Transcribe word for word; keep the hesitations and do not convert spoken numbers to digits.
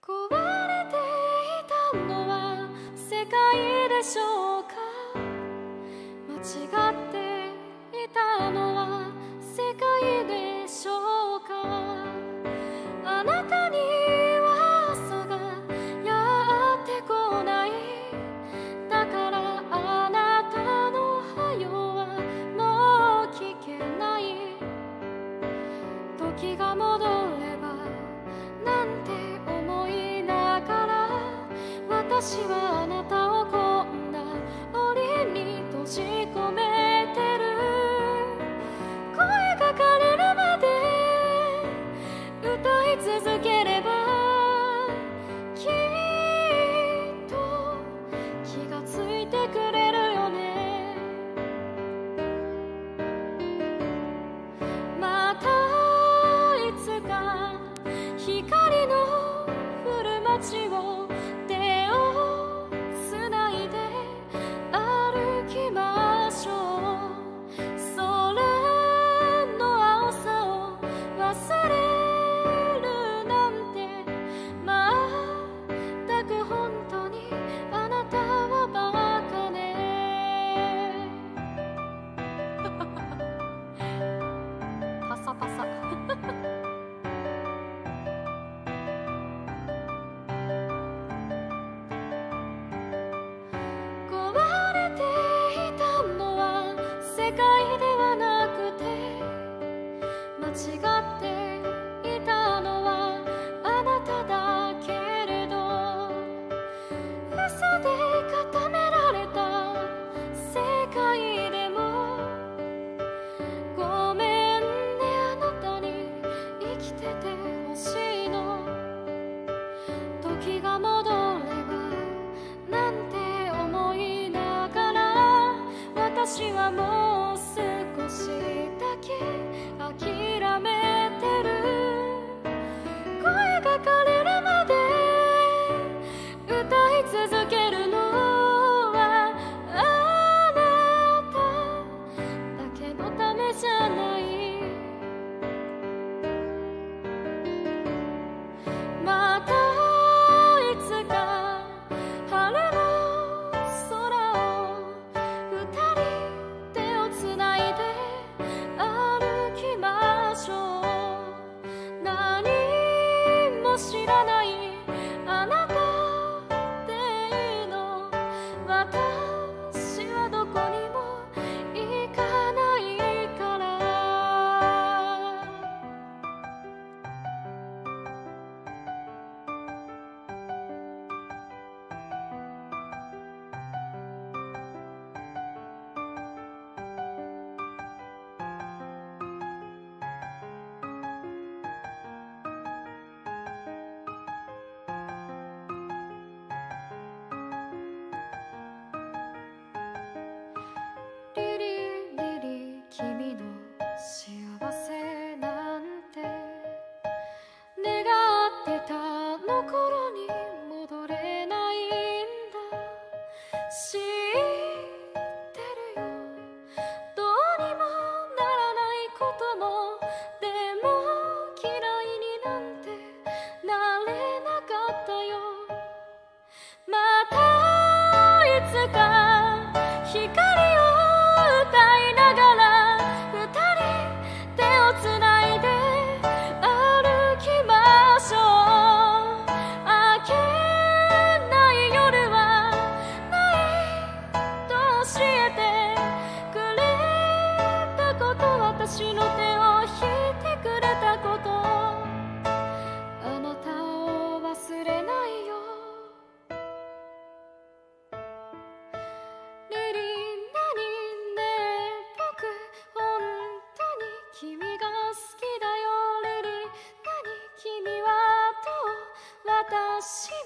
壊れていたのは世界でしょうか。間違っていたのは世界でしょうか。あなたには朝がやってこない。だからあなたのはよはもう聞けない。時が戻ればなんて思いながら、私はあなたをこんな檻に閉じ込めてる。声が枯れるまで歌い続ければ、きっと気がついてくれるよね。またいつか光の降る街を手をつないで歩きましょう。空の青さを忘れるなんて、まったく本当にあなたはバカね。パサパサ壊れていたのは世界ではなくて、間違っていたのはあなただけれど、嘘で固められた世界でもごめんね、あなたに生きててほしいの。時が戻ればなんて思いながら、私はもう少しだけ諦めてる。声が枯れるまで歌い続けるのはあなただけのためじゃない。またいつか晴れの空を二人手をつないで歩きましょう。何も知らないあなたでいいの。私はどこにも行かないから。リリリリ君の幸せなんて願ってたの頃に戻れないんだ。知ってるよ、どうにもならないことも。でも嫌いになんてなれなかったよ。またいつか光を歌いながら二人手をつないで歩きましょう。明けない夜はないと教えてくれたこと、私の手を引いてくれたこと、あなたを忘れないよ。リリー何ねえ僕本当に君が好きだよ。リリー何君はどう私